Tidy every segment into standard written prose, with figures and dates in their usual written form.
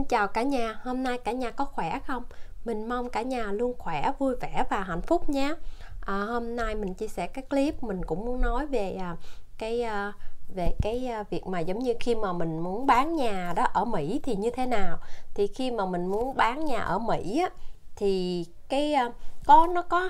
Xin chào cả nhà, hôm nay cả nhà có khỏe không? Mình mong cả nhà luôn khỏe, vui vẻ và hạnh phúc nhé. Hôm nay mình chia sẻ cái clip mình cũng muốn nói về cái việc mà giống như khi mà mình muốn bán nhà đó ở Mỹ thì như thế nào. Thì khi mà mình muốn bán nhà ở Mỹ á, thì nó có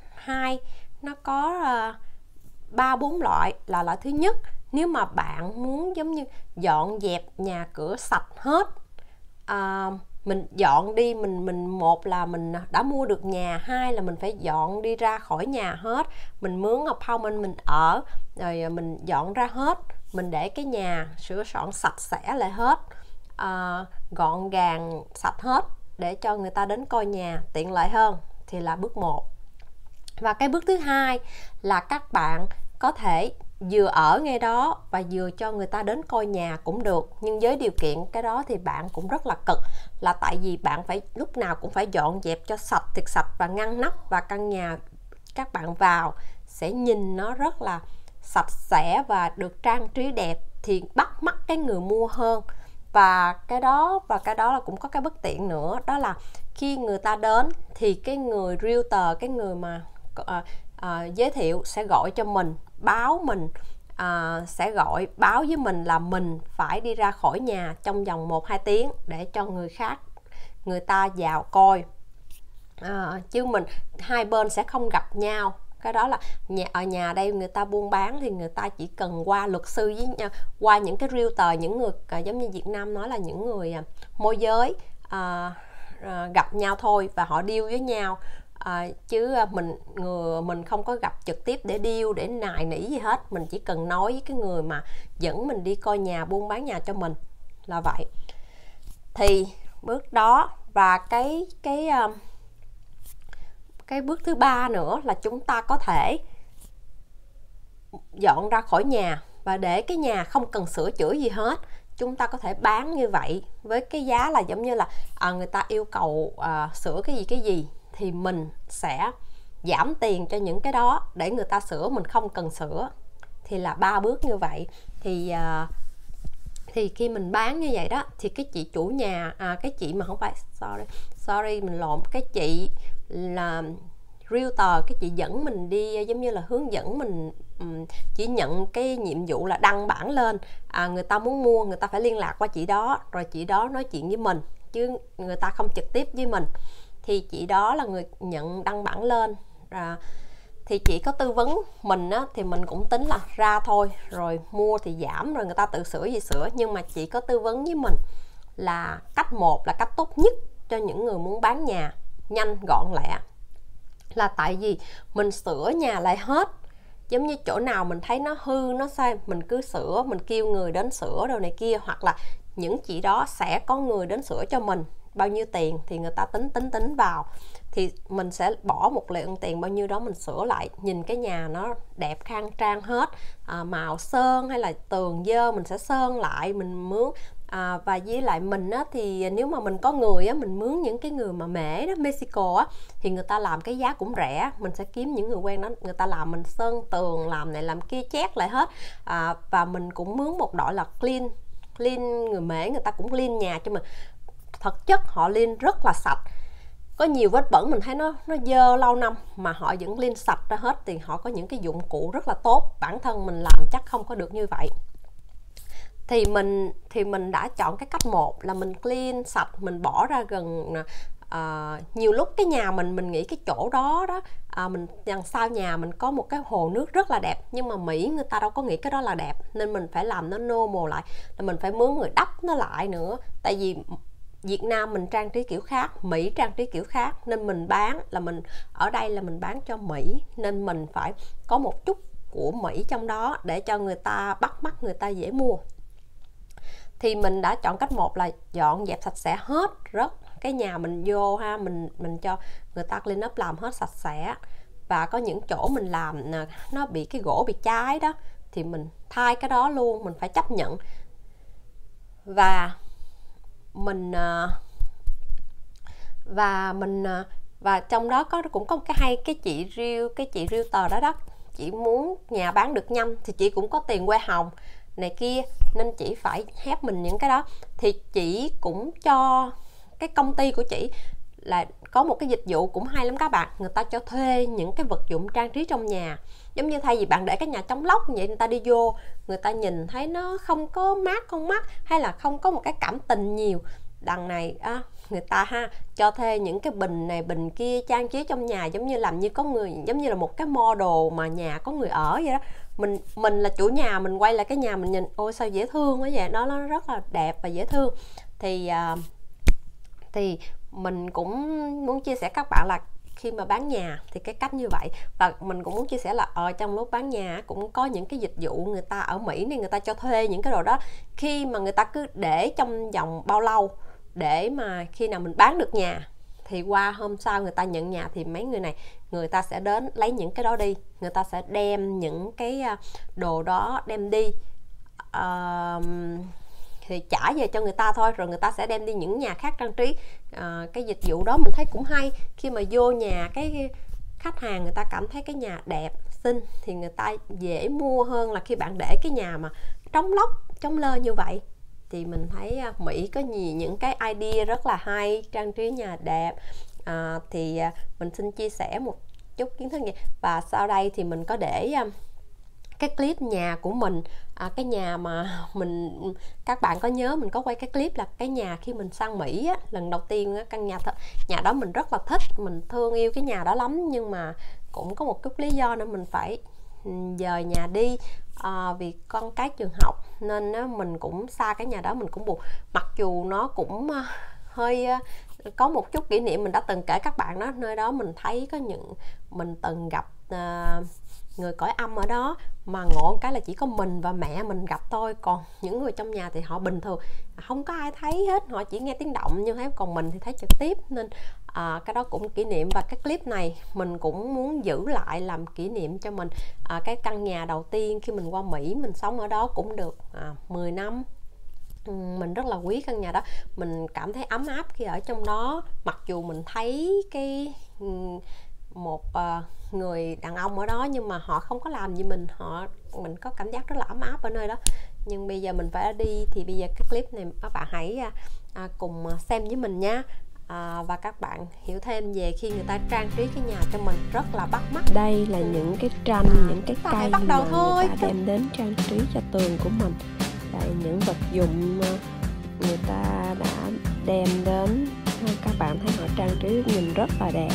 ba bốn loại. Là loại thứ nhất, nếu mà bạn muốn giống như dọn dẹp nhà cửa sạch hết, mình dọn đi, mình một là mình đã mua được nhà, hai là mình phải dọn đi ra khỏi nhà hết, mình mướn apartment mình ở, rồi mình dọn ra hết, mình để cái nhà sửa soạn sạch sẽ lại hết, gọn gàng sạch hết để cho người ta đến coi nhà tiện lợi hơn, thì là bước 1. Và cái bước thứ hai là các bạn có thể vừa ở ngay đó và vừa cho người ta đến coi nhà cũng được, nhưng với điều kiện cái đó thì bạn cũng rất là cực, là tại vì bạn phải lúc nào cũng phải dọn dẹp cho sạch, thiệt sạch và ngăn nắp, và căn nhà các bạn vào sẽ nhìn nó rất là sạch sẽ và được trang trí đẹp thì bắt mắt cái người mua hơn. Và cái đó là cũng có cái bất tiện nữa, đó là khi người ta đến thì cái người realtor, cái người mà giới thiệu sẽ gọi cho mình, báo với mình là mình phải đi ra khỏi nhà trong vòng 1-2 tiếng để cho người ta vào coi, chứ hai bên sẽ không gặp nhau. Cái đó là ở nhà đây người ta buôn bán thì người ta chỉ cần qua luật sư với nhau, qua những cái realtor, những người giống như Việt Nam nói là những người môi giới, gặp nhau thôi và họ deal với nhau. Chứ mình không có gặp trực tiếp để deal, để nài nỉ gì hết. Mình chỉ cần nói với cái người mà dẫn mình đi coi nhà, buôn bán nhà cho mình, là vậy. Thì bước đó, và cái bước thứ ba nữa là chúng ta có thể dọn ra khỏi nhà và để cái nhà không cần sửa chữa gì hết. Chúng ta có thể bán như vậy với cái giá là giống như là người ta yêu cầu sửa cái gì thì mình sẽ giảm tiền cho những cái đó để người ta sửa, mình không cần sửa. Thì là 3 bước như vậy. Thì khi mình bán như vậy đó thì cái chị chủ nhà, cái chị mà không phải, sorry mình lộn, cái chị là realtor, cái chị dẫn mình đi, giống như là hướng dẫn mình, chỉ nhận cái nhiệm vụ là đăng bản lên. Người ta muốn mua, người ta phải liên lạc qua chị đó, rồi chị đó nói chuyện với mình, chứ người ta không trực tiếp với mình. Thì chị đó là người nhận đăng bản lên, thì chị có tư vấn mình á, thì mình cũng tính là ra thôi, rồi mua thì giảm, rồi người ta tự sửa gì sửa. Nhưng mà chị có tư vấn với mình là cách 1 là cách tốt nhất cho những người muốn bán nhà nhanh gọn lẹ, là tại vì mình sửa nhà lại hết. Giống như chỗ nào mình thấy nó hư, nó sai, mình cứ sửa, mình kêu người đến sửa đồ này kia, hoặc là những chị đó sẽ có người đến sửa cho mình. Bao nhiêu tiền thì người ta tính vào, thì mình sẽ bỏ một lượng tiền bao nhiêu đó, mình sửa lại, nhìn cái nhà nó đẹp khang trang hết, màu sơn hay là tường dơ mình sẽ sơn lại, mình mướn. Và với lại mình á, thì nếu mà mình có người á, mình mướn những cái người mà mễ đó, Mexico á, thì người ta làm cái giá cũng rẻ. Mình sẽ kiếm những người quen đó, người ta làm mình sơn tường, làm này làm kia, chét lại hết. Và mình cũng mướn một đội là clean người mễ, người ta cũng clean nhà cho mình. Thực chất họ clean rất là sạch, có nhiều vết bẩn mình thấy nó dơ lâu năm mà họ vẫn clean sạch ra hết. Thì họ có những cái dụng cụ rất là tốt, bản thân mình làm chắc không có được như vậy. Thì mình đã chọn cái cách 1 là mình clean sạch, mình bỏ ra gần nhiều lúc cái nhà mình nghĩ cái chỗ đó mình đằng sau nhà mình có một cái hồ nước rất là đẹp, nhưng mà Mỹ người ta đâu có nghĩ cái đó là đẹp, nên mình phải làm nó normal lại, là mình phải mướn người đắp nó lại nữa. Tại vì Việt Nam mình trang trí kiểu khác, Mỹ trang trí kiểu khác, nên mình bán là mình ở đây là mình bán cho Mỹ, nên mình phải có một chút của Mỹ trong đó để cho người ta bắt mắt, người ta dễ mua. Thì mình đã chọn cách 1 là dọn dẹp sạch sẽ hết, cái nhà mình vô ha, mình cho người ta clean up làm hết sạch sẽ. Và có những chỗ mình làm nó bị cái gỗ bị cháy đó, thì mình thay cái đó luôn, mình phải chấp nhận. Và trong đó cũng có cái chị realtor đó, chị muốn nhà bán được nhanh thì chị cũng có tiền que hồng này kia, nên chị phải help mình những cái đó. Thì chị cũng cho cái công ty của chị là có một cái dịch vụ cũng hay lắm các bạn, người ta cho thuê những cái vật dụng trang trí trong nhà. Giống như thay vì bạn để cái nhà trống lốc vậy, người ta đi vô, người ta nhìn thấy nó không có mát con mắt, hay là không có một cái cảm tình nhiều. Đằng này người ta cho thuê những cái bình này bình kia trang trí trong nhà, giống như làm như có người, giống như là một cái model mà nhà có người ở vậy đó. Mình là chủ nhà, mình quay lại cái nhà mình nhìn, ôi sao dễ thương quá vậy, nó rất là đẹp và dễ thương. Thì mình cũng muốn chia sẻ các bạn là khi mà bán nhà thì cái cách như vậy. Và mình cũng muốn chia sẻ là ở trong lúc bán nhà cũng có những cái dịch vụ, người ta ở Mỹ này người ta cho thuê những cái đồ đó. Khi mà người ta cứ để trong vòng bao lâu, để mà khi nào mình bán được nhà thì qua hôm sau người ta nhận nhà, thì mấy người này người ta sẽ đến lấy những cái đó đi, người ta sẽ đem những cái đồ đó đem đi, thì trả về cho người ta thôi, rồi người ta sẽ đem đi những nhà khác trang trí. Cái dịch vụ đó mình thấy cũng hay. Khi mà vô nhà cái khách hàng người ta cảm thấy cái nhà đẹp xinh thì người ta dễ mua hơn là khi bạn để cái nhà mà trống lốc trống lơ như vậy. Thì mình thấy Mỹ có nhiều những cái idea rất là hay, trang trí nhà đẹp. Thì mình xin chia sẻ một chút kiến thức vậy. Và sau đây thì mình có để cái clip nhà của mình, cái nhà mà các bạn có nhớ mình có quay cái clip là cái nhà khi mình sang Mỹ á, lần đầu tiên á, căn nhà đó mình rất là thích, mình thương yêu cái nhà đó lắm, nhưng mà cũng có một chút lý do nên mình phải dời nhà đi, vì con cái trường học, nên mình cũng xa cái nhà đó, mình cũng buồn. Mặc dù nó cũng hơi có một chút kỷ niệm, mình đã từng kể các bạn đó, nơi đó mình thấy có mình từng gặp người cõi âm ở đó, mà ngộ cái là chỉ có mình và mẹ mình gặp thôi, còn những người trong nhà thì họ bình thường, không có ai thấy hết, họ chỉ nghe tiếng động như thế, còn mình thì thấy trực tiếp. Nên cái đó cũng kỷ niệm, và cái clip này mình cũng muốn giữ lại làm kỷ niệm cho mình. Cái căn nhà đầu tiên khi mình qua Mỹ, mình sống ở đó cũng được 10 năm. Mình rất là quý căn nhà đó, mình cảm thấy ấm áp khi ở trong đó. Mặc dù mình thấy một người đàn ông ở đó, nhưng mà họ không có làm gì mình có cảm giác rất là ấm áp ở nơi đó. Nhưng bây giờ mình phải đi, thì bây giờ cái clip này các bạn hãy cùng xem với mình nha. Và các bạn hiểu thêm về khi người ta trang trí cái nhà cho mình rất là bắt mắt. Đây là những cái tranh, những cái cây mà người ta đem đến trang trí cho tường của mình. Đây những vật dụng người ta đã đem đến, các bạn thấy họ trang trí nhìn rất là đẹp.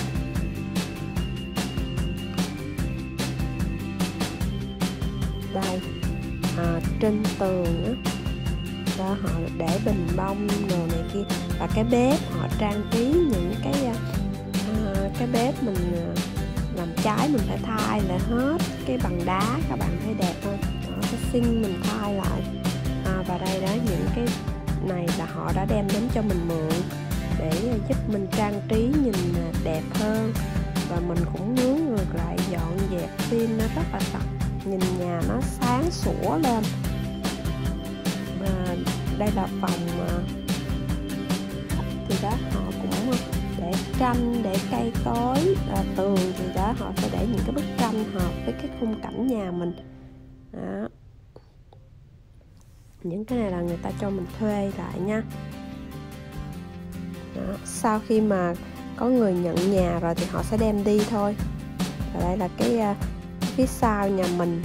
Đây trên tường á, đó họ để bình bông đồ này kia, và cái bếp họ trang trí những cái bếp mình làm trái mình phải thay lại hết cái bằng đá, các bạn thấy đẹp không? Đó, cái xinh mình thay lại. Và đây đó, những cái này là họ đã đem đến cho mình mượn để giúp mình trang trí nhìn đẹp hơn. Và mình cũng muốn ngược lại dọn dẹp phim nó rất là sạch, nhìn nhà nó sáng sủa lên. Đây là phòng thì đó, họ cũng để tranh, để cây cối. Tường thì đó, họ sẽ để những cái bức tranh hợp với cái khung cảnh nhà mình đó. Những cái này là người ta cho mình thuê lại nha. Đó. Sau khi mà có người nhận nhà rồi thì họ sẽ đem đi thôi. Và đây là cái phía sau nhà mình.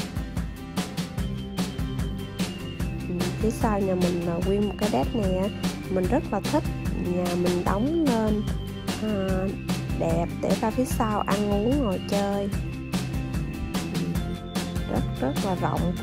Phía sau nhà mình là nguyên một cái deck này á, mình rất là thích. Nhà mình đóng lên đẹp để ra phía sau ăn uống ngồi chơi, rất là rộng.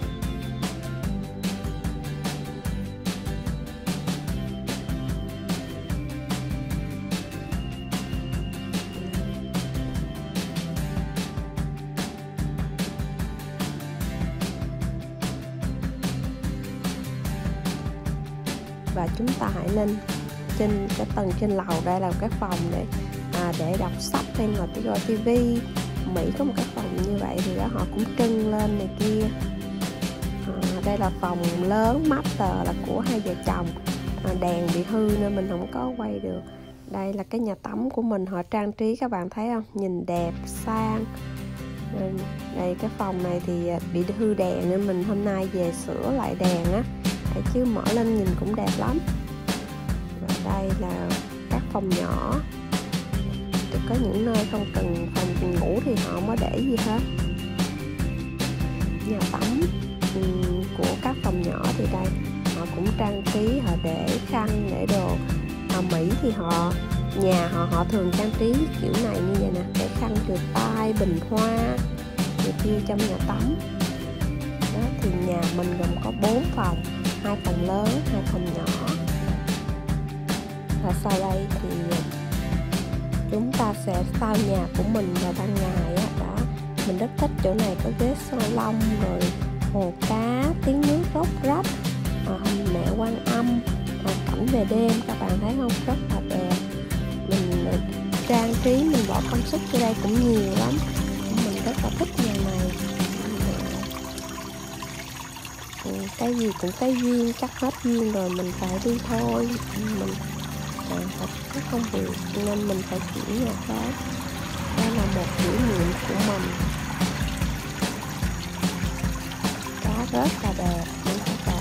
Và chúng ta hãy lên trên cái tầng trên lầu. Đây là một cái phòng để đọc sách hay là coi tivi. Mỹ có một cái phòng như vậy thì đó, họ cũng trưng lên này kia. Đây là phòng lớn master là của hai vợ chồng. Đèn bị hư nên mình không có quay được. Đây là cái nhà tắm của mình, họ trang trí các bạn thấy không, nhìn đẹp sang. Đây cái phòng này thì bị hư đèn nên mình hôm nay về sửa lại đèn á, chứ mở lên nhìn cũng đẹp lắm. Và đây là các phòng nhỏ, thì có những nơi không cần phòng ngủ thì họ không có để gì hết. Nhà tắm của các phòng nhỏ thì đây họ cũng trang trí, họ để khăn để đồ. Ở Mỹ thì nhà họ thường trang trí kiểu này như vậy nè, để khăn rửa tay, bình hoa này kia trong nhà tắm. Đó, thì nhà mình gồm có 4 phòng, 2 phòng lớn, 2 phòng nhỏ. Và sau đây thì chúng ta sẽ sau nhà của mình vào ban ngày á. Đó, mình rất thích chỗ này, có ghế salon, rồi hồ cá, tiếng nước róc rách, mẹ Quan Âm, cảnh về đêm, các bạn thấy không, rất là đẹp. Mình trang trí, mình bỏ công sức vô đây cũng nhiều lắm, mình rất là thích nhà này. Cái gì cũng cái duyên, chắc hết duyên rồi mình phải đi thôi. Mình phải có công việc nên mình phải chuyển nhà khác. Đây là một kỷ niệm của mình. Cá rất là đẹp luôn các bạn.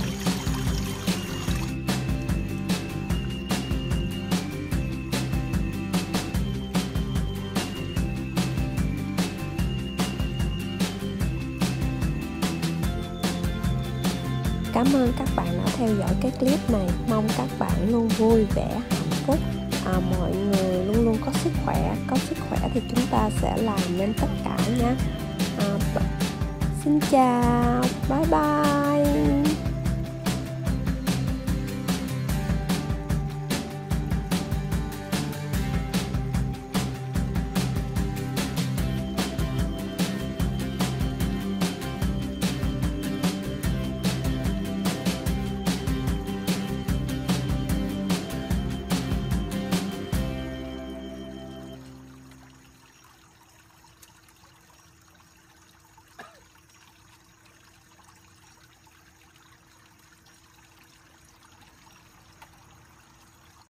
Cảm ơn các bạn đã theo dõi cái clip này. Mong các bạn luôn vui vẻ, hạnh phúc. Mọi người luôn luôn có sức khỏe. Có sức khỏe thì chúng ta sẽ làm nên tất cả nhé. Xin chào, bye bye.